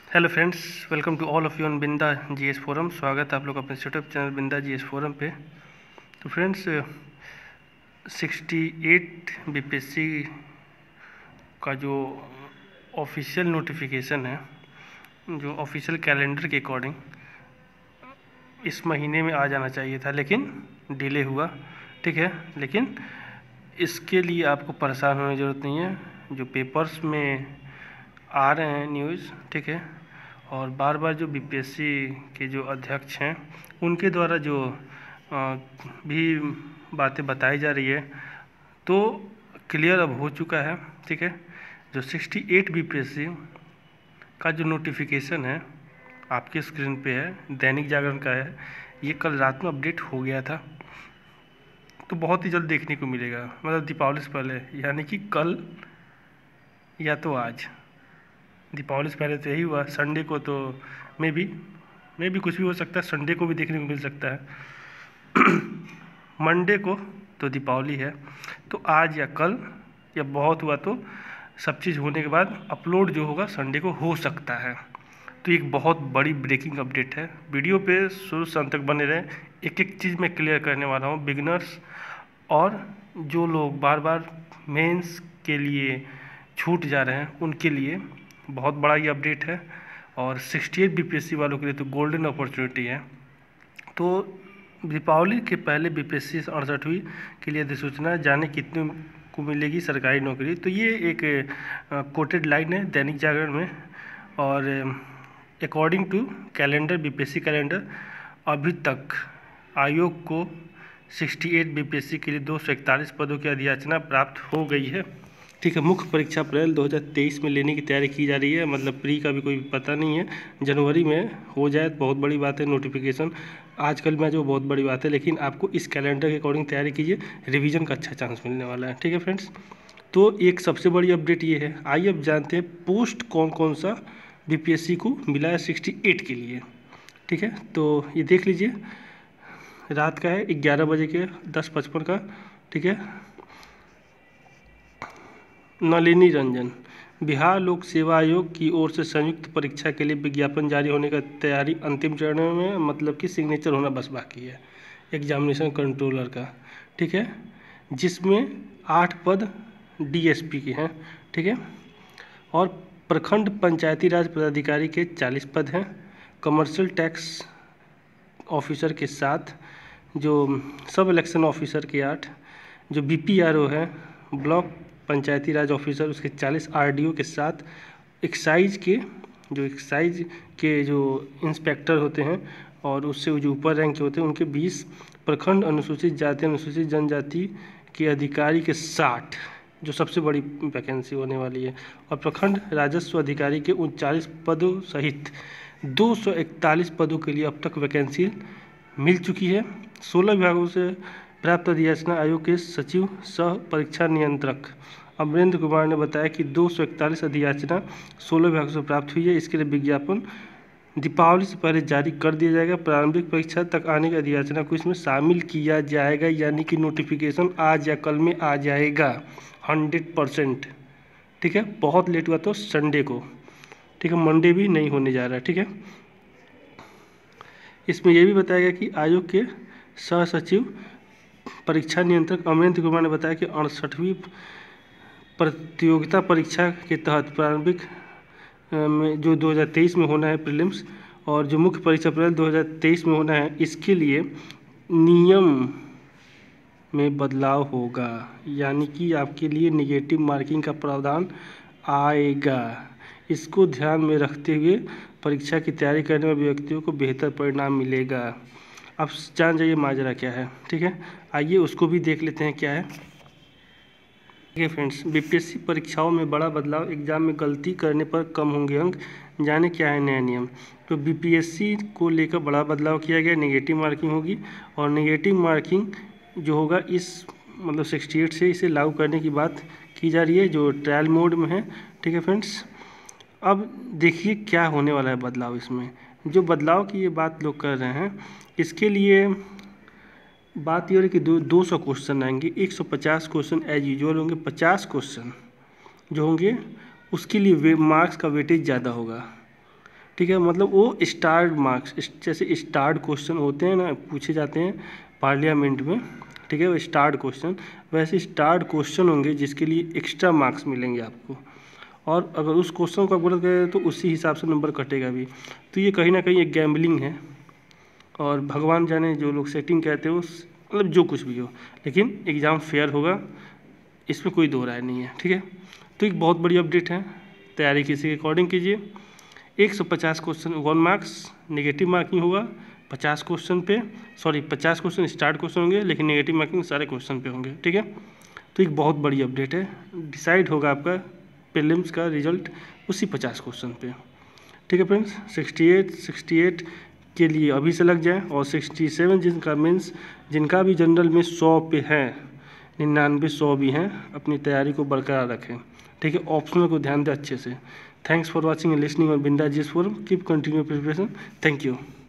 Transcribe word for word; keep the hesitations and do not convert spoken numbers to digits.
Hello friends, welcome to all of you on Binda GS forum. स्वागत है आप लोग अपने YouTube channel Binda GS forum पे। तो फ्रेंड्स, सिक्सटी एट बीपीएससी का जो ऑफिशियल नोटिफिकेशन है, जो ऑफिशियल कैलेंडर के अकॉर्डिंग इस महीने में आ जाना चाहिए था, लेकिन डिले हुआ। ठीक है, लेकिन इसके लिए आपको परेशान होने की ज़रूरत नहीं है। जो पेपर्स में आ रहे हैं न्यूज़, ठीक है, और बार बार जो बीपीएससी के जो अध्यक्ष हैं उनके द्वारा जो आ, भी बातें बताई जा रही है, तो क्लियर अब हो चुका है। ठीक है, जो सिक्सटी एट बीपीएससी का जो नोटिफिकेशन है आपके स्क्रीन पे है, दैनिक जागरण का है, ये कल रात में अपडेट हो गया था। तो बहुत ही जल्द देखने को मिलेगा, मतलब दीपावली से पहले, यानी कि कल या तो आज। दीपावली से पहले तो यही हुआ, संडे को तो मे भी मे भी कुछ भी हो सकता है, संडे को भी देखने को मिल सकता है। मंडे को तो दीपावली है, तो आज या कल या बहुत हुआ तो सब चीज़ होने के बाद अपलोड जो होगा संडे को हो सकता है। तो एक बहुत बड़ी ब्रेकिंग अपडेट है। वीडियो पे शुरू से अंत तक बने रहें, एक एक चीज़ मैं क्लियर करने वाला हूँ। बिगिनर्स और जो लोग बार बार मेंस के लिए छूट जा रहे हैं उनके लिए बहुत बड़ा ये अपडेट है, और सिक्सटी एट बीपीएससी वालों के लिए तो गोल्डन अपॉर्चुनिटी है। तो दीपावली के पहले बीपीएससी अड़सठवीं के लिए अधिसूचना जाने कितने को मिलेगी सरकारी नौकरी। तो ये एक कोटेड लाइन है दैनिक जागरण में, और according to calendar, BPSC calendar, अभी तक आयोग को सिक्सटी एट बीपीएससी के लिए दो सौ इकतालीस पदों की अधियाचना प्राप्त हो गई है। ठीक है, मुख्य परीक्षा अप्रैल दो हज़ार तेईस में लेने की तैयारी की जा रही है। मतलब प्री का भी कोई पता नहीं है, जनवरी में हो जाए तो बहुत बड़ी बात है। नोटिफिकेशन आजकल में जो बहुत बड़ी बात है, लेकिन आपको इस कैलेंडर के अकॉर्डिंग तैयारी कीजिए, रिवीजन का अच्छा चांस मिलने वाला है। ठीक है फ्रेंड्स, तो एक सबसे बड़ी अपडेट ये है। आइए अब जानते हैं पोस्ट कौन कौन सा बीपीएससी को मिला है सिक्सटी एट के लिए। ठीक है, तो ये देख लीजिए, रात का है ग्यारह बजे के दस पचपन का। ठीक है, नलिनी रंजन, बिहार लोक सेवा आयोग की ओर से संयुक्त परीक्षा के लिए विज्ञापन जारी होने का तैयारी अंतिम चरण में, मतलब कि सिग्नेचर होना बस बाकी है एग्जामिनेशन कंट्रोलर का। ठीक है, जिसमें आठ पद डीएसपी के हैं। ठीक है, और प्रखंड पंचायती राज पदाधिकारी के चालीस पद हैं। कमर्शियल टैक्स ऑफिसर के साथ जो सब इलेक्शन ऑफिसर के आठ, जो बीपीआरओ है ब्लॉक पंचायती राज ऑफिसर, उसके चालीस, आरडीओ के साथ एक्साइज के जो एक्साइज के जो इंस्पेक्टर होते हैं और उससे जो ऊपर रैंक के होते हैं उनके बीस, प्रखंड अनुसूचित जाति अनुसूचित जनजाति के अधिकारी के साठ, जो सबसे बड़ी वैकेंसी होने वाली है, और प्रखंड राजस्व अधिकारी के उनचालीस पदों सहित दो सौ इकतालीस पदों के लिए अब तक वैकेंसी मिल चुकी है। सोलह विभागों से प्राप्त अधियाचना आयोग के सचिव सह परीक्षा नियंत्रक अमरेंद्र कुमार ने बताया कि दो सौ इकतालीस अधियाचना सोलह विभागों से प्राप्त हुई है। इसके लिए विज्ञापन दीपावली से पहले जारी कर दिया जाएगा। प्रारंभिक परीक्षा तक आने की अधियाचना को इसमें शामिल किया जाएगा, यानी कि नोटिफिकेशन आज या कल में आ जाएगा हंड्रेड परसेंट। ठीक है, बहुत लेट हुआ तो संडे को। ठीक है, मंडे भी नहीं होने जा रहा है। ठीक है, इसमें यह भी बताया गया कि आयोग के सह सचिव परीक्षा नियंत्रक अमरेंद्र कुमार ने बताया कि अड़सठवीं प्रतियोगिता परीक्षा के तहत प्रारंभिक में जो दो हज़ार तेईस में होना है प्रीलिम्स, और जो मुख्य परीक्षा अप्रैल दो हज़ार तेईस में होना है, इसके लिए नियम में बदलाव होगा, यानी कि आपके लिए नेगेटिव मार्किंग का प्रावधान आएगा। इसको ध्यान में रखते हुए परीक्षा की तैयारी करने वाले व्यक्तियों को बेहतर परिणाम मिलेगा। अब जान जाइए माजरा क्या है। ठीक है, आइए उसको भी देख लेते हैं क्या है। ठीक है फ्रेंड्स, बीपीएससी परीक्षाओं में बड़ा बदलाव, एग्जाम में गलती करने पर कम होंगे अंक, जाने क्या है नया नियम। तो बीपीएससी को लेकर बड़ा बदलाव किया गया, नेगेटिव मार्किंग होगी, और नेगेटिव मार्किंग जो होगा इस मतलब सिक्सटी एट से इसे लागू करने की बात की जा रही है, जो ट्रायल मोड में है। ठीक है फ्रेंड्स, अब देखिए क्या होने वाला है बदलाव। इसमें जो बदलाव की ये बात लोग कर रहे हैं, इसके लिए बात ये है कि दो दो सौ क्वेश्चन आएंगे, एक सौ पचास क्वेश्चन एज यूजुअल होंगे, पचास क्वेश्चन जो होंगे उसके लिए वे मार्क्स का वेटेज ज़्यादा होगा। ठीक है, मतलब वो स्टार्ड मार्क्स, जैसे स्टार्ड क्वेश्चन होते हैं ना, पूछे जाते हैं पार्लियामेंट में, ठीक है, वो स्टार्ड क्वेश्चन, वैसे स्टार्ड क्वेश्चन होंगे जिसके लिए एक्स्ट्रा मार्क्स मिलेंगे आपको, और अगर उस क्वेश्चन को आप गलत करें तो उसी हिसाब से नंबर कटेगा भी। तो ये कहीं ना कहीं एक गैम्बलिंग है, और भगवान जाने जो लोग सेटिंग कहते हो, मतलब जो कुछ भी हो, लेकिन एग्ज़ाम फेयर होगा, इसमें कोई दो राय नहीं है, ठीक है। तो एक बहुत बड़ी अपडेट है, तैयारी किसी के अकॉर्डिंग कीजिए। एक सौ पचास question one marks negative marking होगा पचास क्वेश्चन पे, सॉरी पचास क्वेश्चन स्टार्ट क्वेश्चन होंगे, लेकिन नेगेटिव मार्किंग सारे क्वेश्चन पे होंगे, ठीक है। तो एक बहुत बड़ी अपडेट है, डिसाइड होगा आपका प्रीलिम्स का रिजल्ट उसी पचास क्वेश्चन पे, ठीक है friends. Sixty eight sixty eight के लिए अभी से लग जाए, और सिक्सटी सेवन जिनका मीन्स जिनका भी जनरल में सौ पे है, निन्यानवे सौ भी हैं, अपनी तैयारी को बरकरार रखें, ठीक है। ऑप्शनल को ध्यान दें अच्छे से। Thanks for watching and listening on Bindas GS forum. Keep continue preparation. Thank you.